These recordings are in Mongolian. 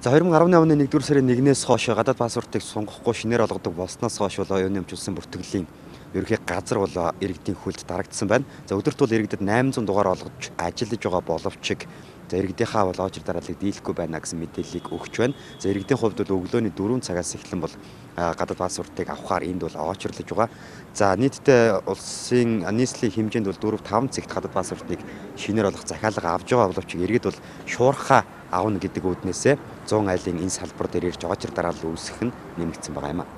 За 2018 оны 1-р сарын 1-ээс хойш гадаад паспортыг сонгохгүй шинээр олгодог болсноос хойш бол оюуны өмчилсөн бүртгэлийн ерөнхий газар бол иргэдийн хүлд дарагдсан байна. За өдөрт бол иргэдэд 800 дугаар олгож ажиллаж байгаа боловч за иргэдийнхаа бол очир дарааллыг дийлэхгүй байна гэсэн мэдээллийг өгч байна. За иргэдийн хувьд бол өглөөний 4 цагаас эхлэн бол гадаад паспортыг авахаар энд бол очирлож байгаа. За нийтдээ улсын нийслэлийн хэмжээнд бол 4-5 цагт гадаад паспортыг шинээр олгох захиалга авж байгаа боловч иргэд бол шуурхаа авна гэдэг үүднээсээ 100 айлын энэ салбар дээр ирж очир дараалал үүсгэх нь нэмэгдсэн байгаа юм а.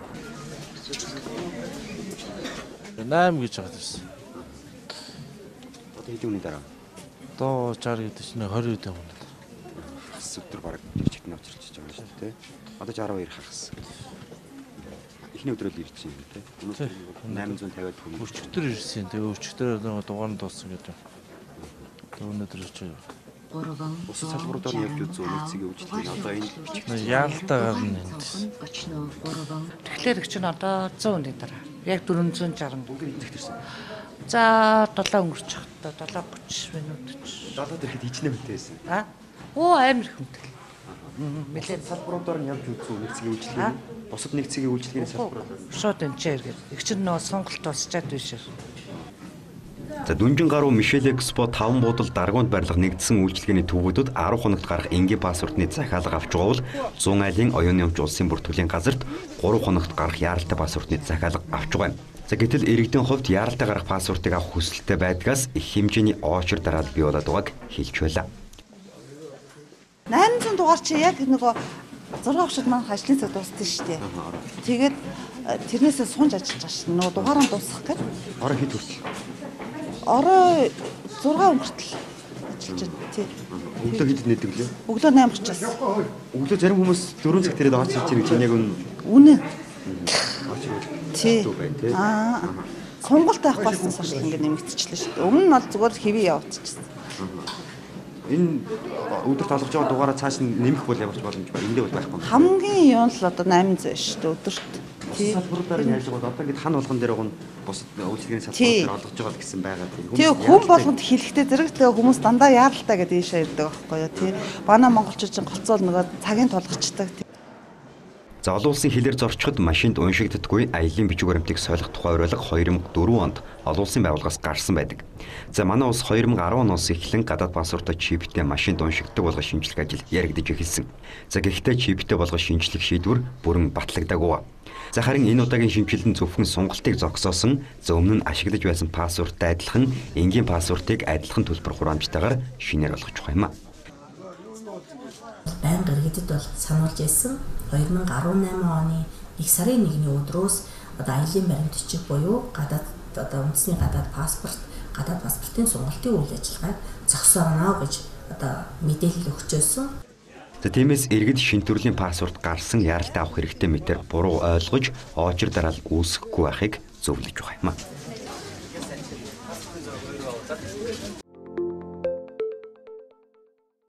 8 гэж байгаа гэсэн. Одоо хэдийн хүний дараа? Одоо 60 гэдэг чинь 20 гэдэг юм. Бас өдөр бараг жижигтэн очирч байгаа шүү дээ. Одоо 62 хагас. Эхний өдрөөл ирж байна тий. Өнөөдөр 850-д хүн. Өчигдөр ирсэн. Тэгээ өчигдөр дугаар нь дууссан гэдэг. Өнөөдөр ирж байгаа. Бус салбаруудаар явж үзсэн үнэцгийн үйлчлэгийг одоо энэ яалтаагаар нь энд. Тэгэхээр их чинь одоо 100 хүний дараа. Яг 460 бүгд эзэгдэрсэн. За 7 өнгөрч байгаа. 7:30 минут. 70-д ирэхэд хичнээн хүнтэй байсан. Амар их хүнтэй. Мэдээ салбаруудаар нь явж үзсэн үнэцгийн үйлчлэгийг бусад нэгцгийн үйлчлэгийн салбарууд шууд энэ ч иргээд. Их чинь нөө сонголт босчаад биш. За Дүнжин гаруй Мишель Экспо 5 буудал даргуунд барилга нэгдсэн үйлчилгээний төвөдүүд 10 хоногт гарах энгийн паспортны захиалга авч байгаа бол 100 айлын оюуны өмч улсын бүртгэлийн газарт 3 хоногт гарах яаралтай паспортны захиалга авч байгаа юм. За гэтэл иргэдийн хувьд яаралтай гарах паспортыг авах хүсэлтэй байдгаас их хэмжээний очир дараалал бий болоод байгааг хэлж байлаа. 800 дугаар чи яг нөгөө 6 хавшид маань ажлын цаг дууссан шүү дээ. Тэгээд тэрнээсээ сунж ажиллаж байгаа шин. Нөгөө дугаараа дуусгах гэж. Орой хэд хүртэл? Орой 6 өнгөртөл ажиллаж байна тий. Өглөө хэд нэдэг лээ? Өглөө 8:30-аас. Өглөө зарим хүмүүс 4 цагт ирээд очиж ирж байгаа чинь яг үнэ. Тий. Сонголт авахгүйс хойш ингэ нэмэгдчихлээ шүү дээ. Өмнө нь бол зүгээр хэвээ явуулчихсан. Энэ өдөрт олгож байгаа дугаараа цааш нь нэмэх бол явж боломж байна. Эндээ бол байхгүй. Хамгийн юм л одоо 800 шүү дээ өдөрт. Салбаруудаар нь яаж байгаа одоо ингэ хан болгон дээр гон бусад үйлчлэгийн салбаруудаар олгож байгаа гэсэн байгаа тийм. Тий хүн болгонд хэлэхдээ зэрэгтэй хүмүүс дандаа яаралтай гэдэг ийшээ ирдэг байхгүй юу тий. Манай монголчууд голцоол нөгөө цагийн тулгачдаг. За олон улсын хилээр зорчход машинд уншигддаггүй аялын бичиг баримтыг солих тухай уриалга 2004 онд олон улсын байгууллагаас гарсан байдаг. За манай улс 2010 оноос эхлэн гадаад паспортоо чиптэй машинд уншигддаг болгох шинжилгээ ажил яригдж эхэлсэн. За гэхдээ чиптэй болгох шинжилгээ шийдвэр бүрэн батлагдаагүй. За харин энэ удаагийн шинжилэлд зөвхөн сонголтыг зогсоосон, за өмнө нь ашиглаж байсан паспорттай адилхан энгийн паспортыг адилхан төлбөр хураамжтайгаар шинээр олгож байгаа юм а. Байнга иргэдэд бол сануулж байсан 2018 оны 1 сарын 1-ний өдрөөс одоо аялын баримт бичиг буюу гадаад одоо үндэсний гадаад паспортын сонголтын үйл ажиллагааг зогсооно гэж одоо мэдээлэл өгчөөсөн. За тиймээс иргэд шинэ төрлийн паспорт гарсан яаралтай авах хэрэгтэй мэтэр буруу ойлгож очир дараалал үүсэхгүй байхыг зөвлөж байгаа юм а.